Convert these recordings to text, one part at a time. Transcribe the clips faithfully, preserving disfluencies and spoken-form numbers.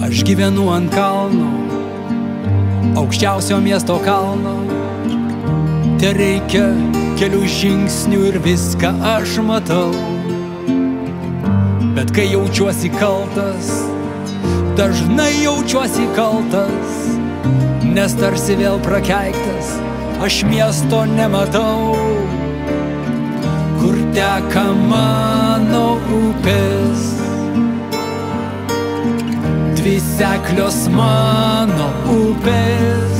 Aš gyvenu ant kalno, aukščiausio miesto kalno. Te reikia kelių žingsnių ir viską aš matau. Bet kai jaučiuosi kaltas, dažnai jaučiuosi kaltas, nes tarsi vėl prakeiktas, aš miesto nematau. Kur teka mano upės, dvi seklios mano upės.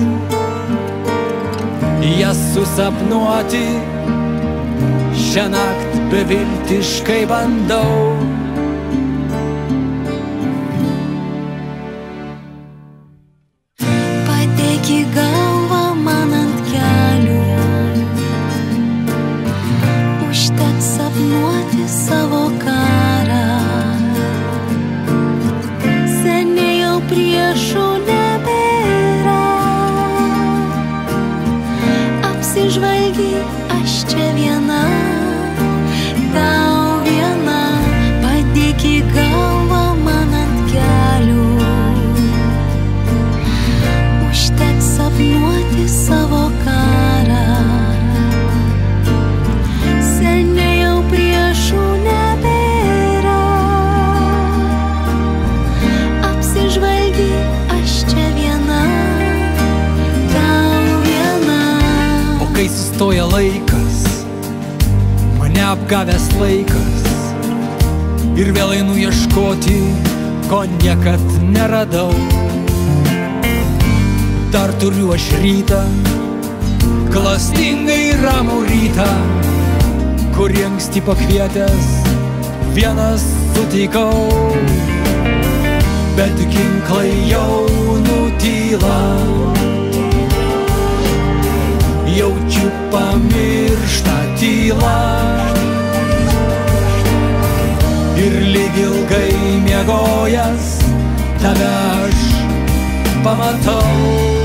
Jas susapnuoti šiąnakt beviltiškai bandau. Padėk į galvą man ant kelių, užteks sapnuoti savo karą. Seniai jau priešų nebėra, apsižvalgyk, aš čia viena, tau viena. Padėk į galvą man ant kelių, užteks sapnuoti savo karą. Seniai jau priešų nebėra, apsižvalgyk, aš čia viena, tau viena. O kai sustoja laikas, mane apgavęs laikas, ir vėl einu ieškoti, ko niekad neradau. Dar turiu aš rytą, klastingai ramų rytą, kurį anksti pakvietęs vienas sutikau. Bet ginklai jau nutyla, jaučiu pamirštą tylą, ir lyg ilgai miegojęs tave aš pamatau.